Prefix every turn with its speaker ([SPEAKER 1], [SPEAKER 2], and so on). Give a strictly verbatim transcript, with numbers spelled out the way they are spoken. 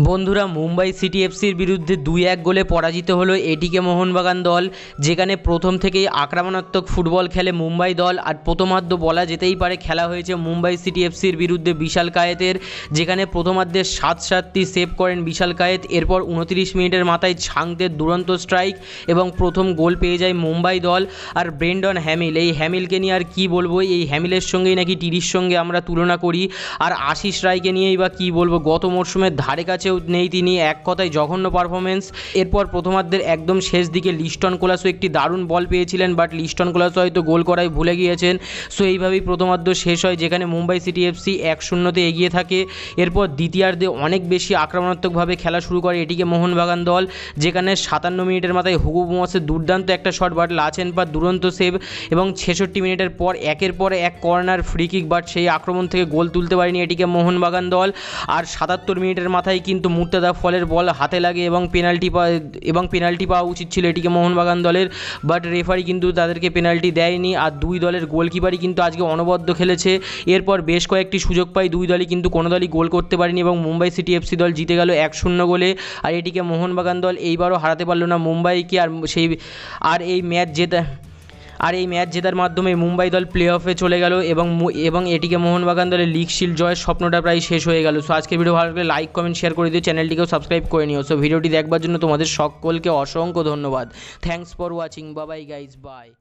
[SPEAKER 1] বন্ধুরা, মুম্বাই সিটি এফসির বিরুদ্ধে দুই এক গোলে পরাজিত হলো এটিকে মোহনবাগান দল, যেখানে প্রথম থেকেই আক্রমণাত্মক ফুটবল খেলে মুম্বাই দল। আর প্রথমার্ধ বলা যেতেই পারে খেলা হয়েছে মুম্বাই সিটি এফসির বিরুদ্ধে বিশাল কায়েতের, যেখানে প্রথমার্ধে সাত সাতটি সেভ করেন বিশাল কায়েত। এরপর উনত্রিশ মিনিটের মাথায় ছাংদের দুরন্ত স্ট্রাইক এবং প্রথম গোল পেয়ে যায় মুম্বাই দল। আর ব্রেন্ডন হ্যামিল, এই হ্যামিলকে নিয়ে আর কী বলবো, এই হ্যামিলের সঙ্গেই নাকি টিরির সঙ্গে আমরা তুলনা করি। আর আশিস রায়কে নিয়েই বা কী বলবো, গত মরশুমের ধারে কাছেও নেই তিনি, এক কথায় জঘন্য পারফরমেন্স। এরপর প্রথমার্ধের একদম শেষ দিকে লিস্টন কোলাসো একটি দারুণ বল পেয়েছিলেন, বাট লিস্টন কোলাসো হয়তো গোল করাই ভুলে গিয়েছেন। সো এইভাবেই প্রথমার্ধ শেষ হয়, যেখানে মুম্বাই সিটি এফসি এক শূন্যতে এগিয়ে থাকে। এরপর দ্বিতীয়ার্ধে অনেক বেশি আক্রমণাত্মকভাবে খেলা শুরু করে এটিকে মোহনবাগান দল, যেখানে সাতান্ন মিনিটের মাথায় হুগো বোমাসের দুর্দান্ত একটা শট, বাট লাচেনপার দুরন্ত সেভ। এবং ছেষট্টি মিনিটের পর একের পর এক কর্নার, ফ্রি কিক, বাট সেই আক্রমণ থেকে গোল তুলতে পারেনি এটিকে মোহনবাগান দল। আর সাতাত্তর মিনিটের মাথায় কিন্তু মুর্তজা ফলের বল হাতে লাগে এবং পেনাল্টি পা এবং পেনাল্টি পাওয়া উচিত ছিল এটিকে মোহনবাগান দলের, বাট রেফারি কিন্তু তাদেরকে পেনাল্টি দেয়নি। আর দুই দলের গোলকিপারই কিন্তু আজকে অনবদ্য খেলেছে। এরপর বেশ কয়েকটি সুযোগ পাই দুই দলই, কিন্তু কোনো দলই গোল করতে পারেনি এবং মুম্বাই সিটি এফসি দল জিতে গেল এক শূন্য গোলে। আর এটিকে মোহনবাগান দল এইবারও হারাতে পারল না মুম্বাইকে। আর সেই আর এই ম্যাচ জেতা আর এই ম্যাচ জেতার মাধ্যমে মুম্বাই দল প্লে অফে চলে গেল এবং এবং এটিকে মোহনবাগান দলের লিগ শিল্ড জয়ের স্বপ্নটা প্রায় শেষ হয়ে গেল। সো আজকের ভিডিও ভালো লাগলে লাইক কমেন্ট শেয়ার করে দিও, চ্যানেলটিকেও সাবস্ক্রাইব করে নিও। সো ভিডিওটি দেখবার জন্য তোমাদের সকলকে অসংখ্য ধন্যবাদ। Thanks for watching, bye bye guys, by.